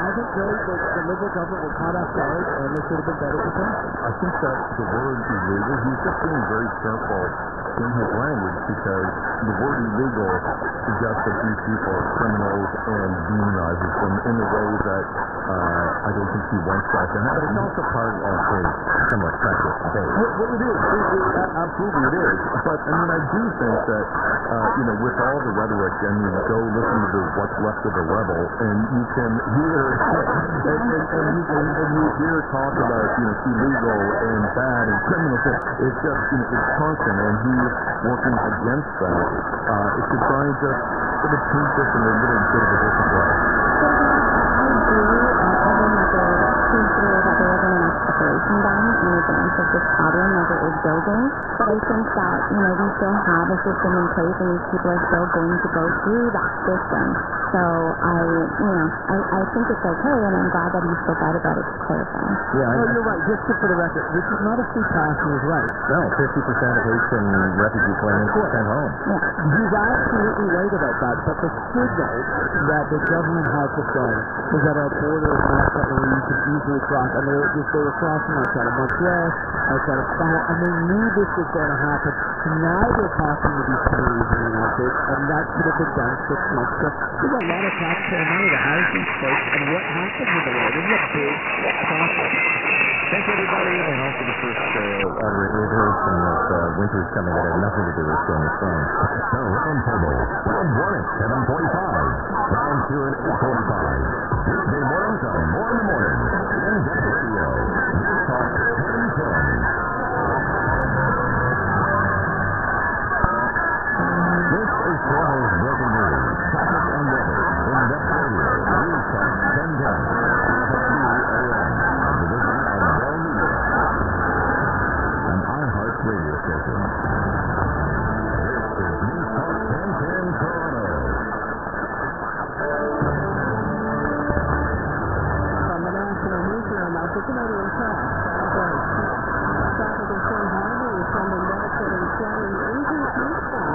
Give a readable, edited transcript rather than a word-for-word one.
I think really the Liberal government was caught off guard, and they should have been better prepared. I think that the word illegal, he's just being very careful in his language because the word illegal suggests that these people are criminals and demonizes them in a way that I don't think he wants that to happen. But it's also part of his somewhat practice debate. Well, it is. Absolutely it is. But, I mean, I do think that, with all the rhetoric, I mean, go listen to what's left of the rebel, and you can hear, and you hear talk about, illegal and bad and criminal. It's just, it's constant, and he's working against that. It should try and just sort of paint this in a little bit of a different way. That there wasn't enough preparation done in advance of this problem as it was building. But I think that, we still have a system in place and these people are still going to go through that system. So I think it's okay, and I'm glad that he spoke out about it to clarify. Yeah, you're right. Just for the record, this is not a free pass in his right. No, 50% of Haitian refugee claimants were sent home. Yeah. He's absolutely right about that, but the signal that the government has to send is that our border is not something where you can easily cross. And they were crossing outside of Montreal, outside of Toronto, and they knew this was going to happen. And now they're talking to these communities in the United States, and that could have been done 6 months ago. There's a lot of taxpayer money to house these folks, and what happens with the road? This is a big process. Thanks, everybody, and also the first iteration of winter's coming that had nothing to do with Stormy Storm. The Roundtable, round 1 at 7:45, round 2 at 8:45. Weekday mornings on More in the Morning. In-depth radio. Newstalk 1010. This is Toronto's local news, traffic and weather. In-depth radio. Newstalk 1010. CFRB AM. Division of Bell Media. An iHeart radio station. This is Newstalk 1010 Toronto. From the National Newsroom, the Canadian Press. Traffic in Sun Harbor is sending medical and flying agents